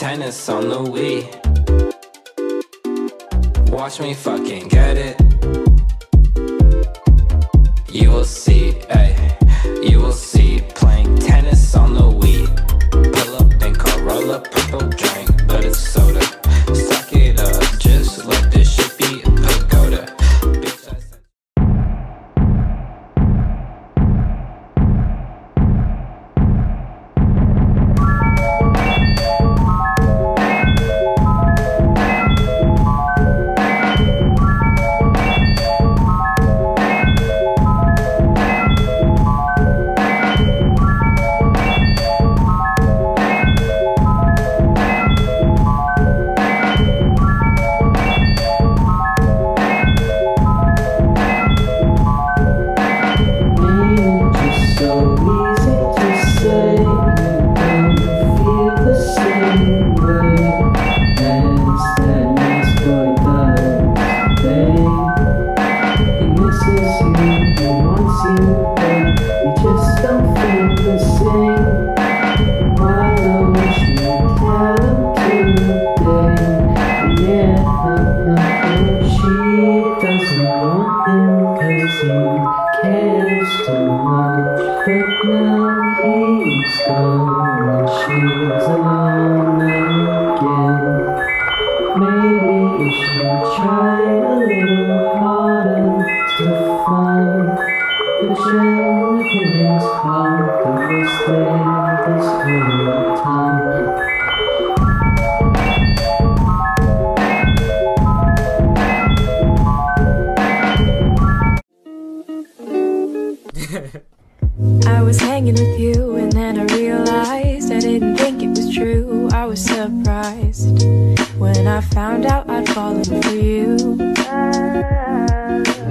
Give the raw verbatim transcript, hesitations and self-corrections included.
tennis on the Wii. Watch me fucking get it. You will see, ayy, you will see. Playing tennis on the Wii. Pull up and call, roll up, purple drink, but it's soda. Suck it up, just let this shit be a pagoda. Bitch, I said I was hanging with you and then I realized I didn't think it was true. I was surprised when I found out I'd fallen for you.